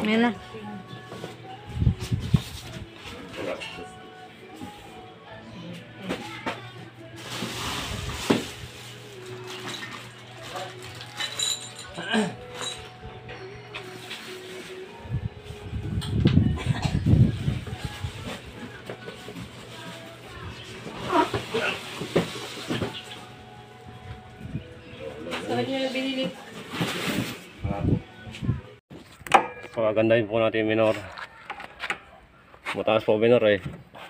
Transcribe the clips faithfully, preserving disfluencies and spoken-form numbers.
May na. Saan niyo binili? Pagagandahin po natin yung minor. Mataas po minor eh.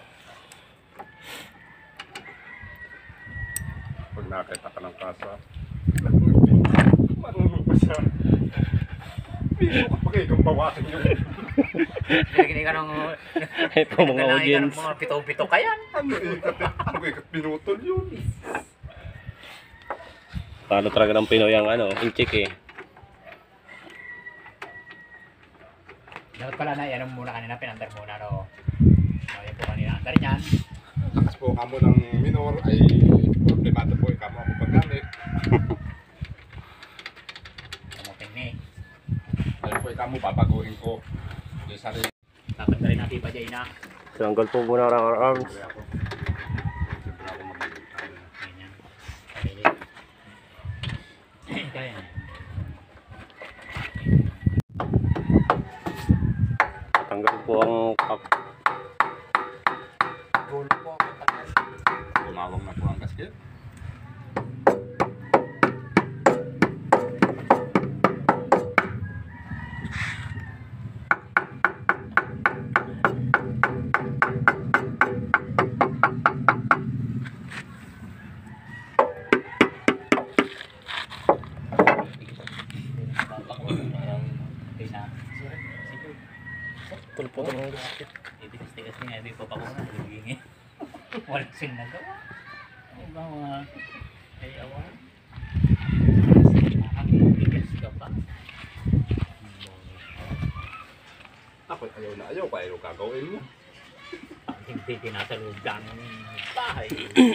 Pag nakita ka ng kasa, marunong pa siya. Biro ka pag ikang bawasan yun. Nagiging ka ng Ito mga audience. mga pito-pito ka yan. Ano ikat, ano ikat pinutol yun. Talo talaga ng Pinoy ang ano, inchik eh. Dapat pala na, yan muna kanina, pinandar muna, no? O, yan po kanina, andar niyan. Lakas po kamo ng minor ay problemado po ikamo ako paggamit. Kamapin ni. Ayun po ikamo babaguhin ko. Yung sarili. Tatanggalin natin pa dyan na. Tanggal po muna ang arms. Siyempre ako mag-gamit. Ganyan. Kalilit. Kaya na. Tanggal po ang cup. Tumawang na po ang gasket. Okay na. Tulpo ng gasket. Ibig-tigas niya, ibig pa pa ko na. Ibigin. Wala siyang nagawa. Ano ba mga ayawan? Nakakitigas ka pa. Ako ayaw na ayaw, kaya yung gagawin mo. Ang hindi tinasalugan ng bahay.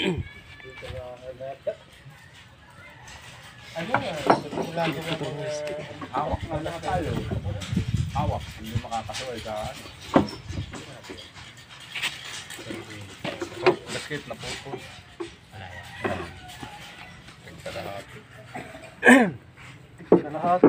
Hawak na lang tayo. Hawak, hindi makakasuway ka. Oh, gasket na po po. Wala yan. Sa lahat. Sa lahat.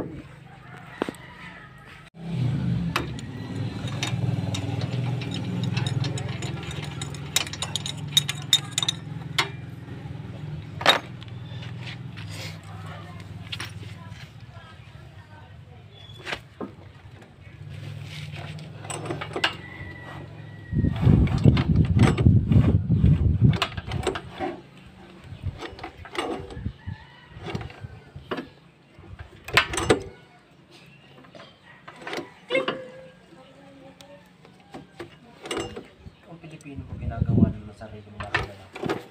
Pilipino ko ginagawa ng sarili mo na lang.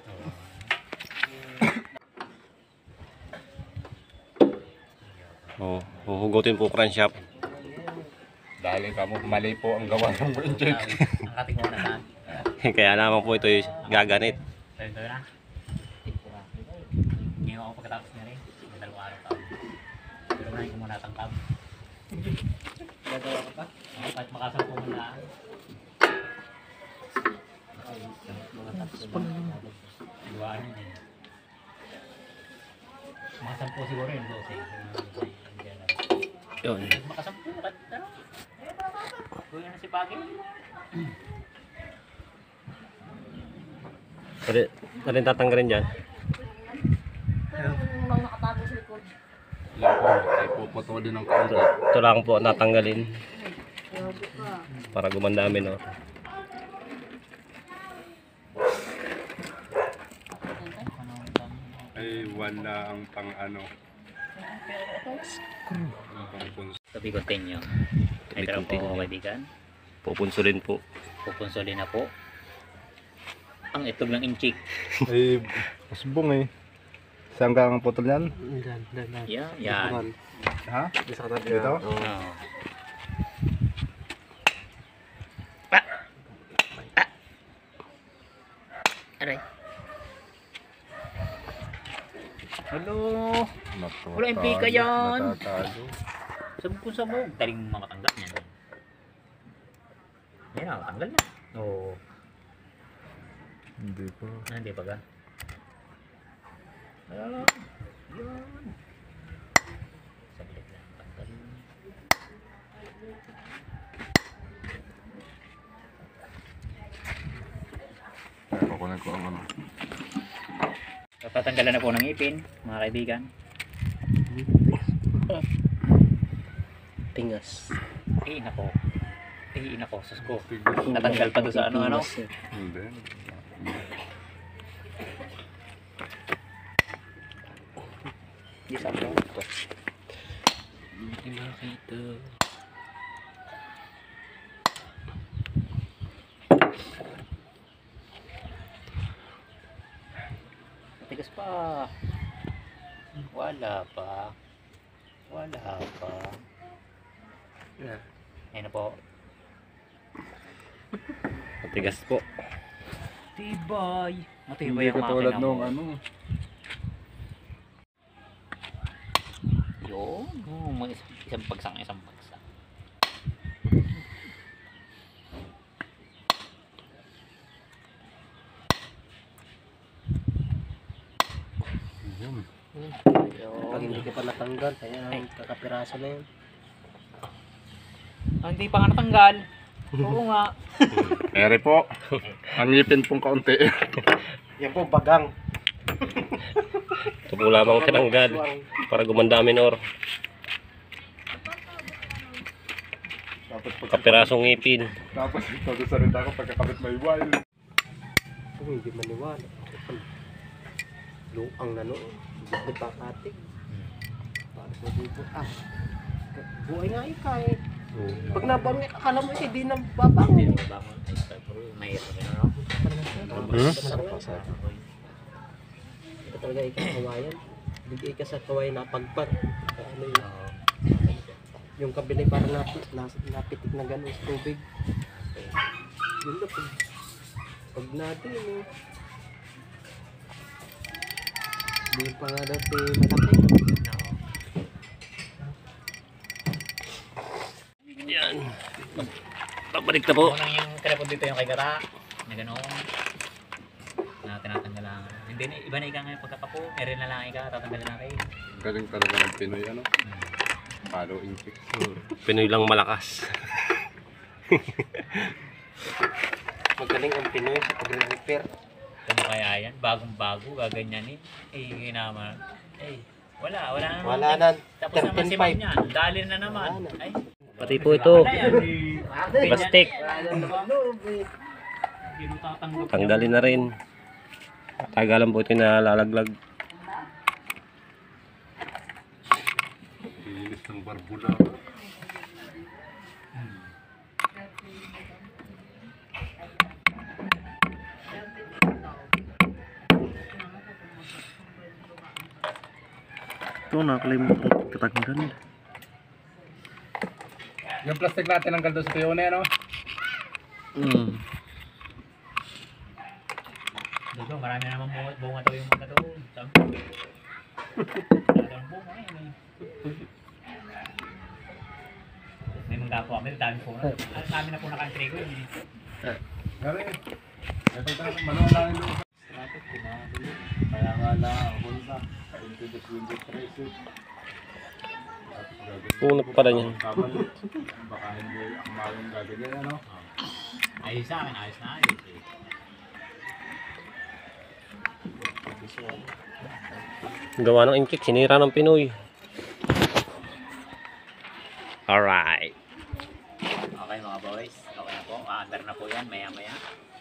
Oh, huhugutin po crankshaft. Dahil kamo mali po ang gawa ng project. Ang kating mo na saan? Kaya naman po ito yung gaganit. Tayo tayo na. Ngayon ako pagkatapos niya rin. May dalawang araw ka. Pero ngayon ko muna tangkab. Gagawa ka pa? Ako kahit makasampo mo na. Mga tatlo na. Duwaan yun eh. Makasampo siguro yun. Dose eh. Yun. Makasampo. Ano? Kuya na si Pagi. Pwede natin tatanggalin dyan. Nang nakatago sa likod. Lang po, ay puputulin ng kaunti. Ito lang po natanggalin Grabe ka. para gumanda minor. Ay wala ang pang ano. Ang pang puns- Tabi continue. Tabi Ito lang po continue. kaibigan. Pupunsulin po. Pupunsulin na po. Ang itlog ng inchik. Ay, masbong eh. Saan ka ang putol yan? Yan, yan, yan. Yan, yan. Ha? Isa ka tabi. Ito? Oo. Oh. Aray. Hello. Wala yung pika yan. Natatalo. Sabog kung sabog. Daling mga tanggap niyan. Ayun na, tanggal na. Oo. Hindi pa. Ah, hindi pa ga. Ah, yun. Saglit lang, tanggal. Kukunin ko ang ano. Tatanggalan na po ng ipin, mga kaibigan. Tingas. Tiin ako. Tiin ako, sus ko. Natanggal pa doon sa ano ano. Hindi. Di sa ako. Hindi makita. Tigas pa. Wala pa. Wala pa. Yeah. Ayun na po. Matigas po. Tibay. Matibay Hindi ang katulad makina nung mo. ano. Yun. Oh, may isang, isang pagsang, isang pagsang. Yun. Pag hindi ka pa natanggal, kaya Ay. kakapiraso na yun. Ah, hindi pa nga natanggal. Oo nga. Ere po. Ang ngipin pong kaunti. Yan po, bagang. Ito po lamang tinanggal para gumanda minor. Tapos pag Kapirasong ngipin. Tapos ito sa salita ko pagkakabit may wild. Oh, hindi maniwala. Luang na noon. Hindi pa katik. Para sa dito. Ah, buhay nga ikaw eh. Pag nabangit, akala mo hindi na Hindi babangon. na bangon. Ay, pero mahirap na ano. Hmm? Ito talaga ikaw kawayan. Bigay ka sa kawayan na pagpat. Ano yun? Oo. Yung kabila parang napit, nas, napitik na gano'n sa tubig. Yun na pag, pag natin eh. Hindi pa nga dati malaki. Oo. Yan. Babalik na po. Unang yung telepon dito yung kay Gara. Na gano'n. Na tinatanggal lang. Hindi na, iba na ika ngayon pagkakapo. Meron na lang ika, tatanggalin natin. Galing talaga ng Pinoy ano. Palo inchik. Pinoy lang malakas. Magaling ang Pinoy sa pagre-repair. Ano kaya yan? Bagong-bago, gaganyanin. Eh, naman. Eh, wala, wala na naman. Wala na. Tapos naman si thirteen Ma'am five. niya. Dali na naman. Wala na. Ay, Pati po ito. wala yan. Eh, Plastic. Hindi mo tatanggap. Tanggalin na rin. Tagalan po ito na lalaglag. Linis ng barbula. Ito, nakalimutan katanggal. Yung plastic natin ang kaldo sa tuyone ano. Hmm. Doon, marami na naman bunga, bunga daw yung mga doon. Sabi ko. Wala daw ang bunga eh. May, may mangga po kami, dami po na. Ang dami na po naka-entry ko yun. eh. Gari. Ito tayo manual lang yung Traffic, pinahuli. Kaya nga na, Honda. introduce window tracing. Punot pa rin yan. Baka hindi ang mayong gaganyan ano. Ayos sa akin, ayos na ayos eh. Gawa ng inchik, sinira ng Pinoy. Alright. Okay mga boys, okay na po. Aandar na po yan, maya maya.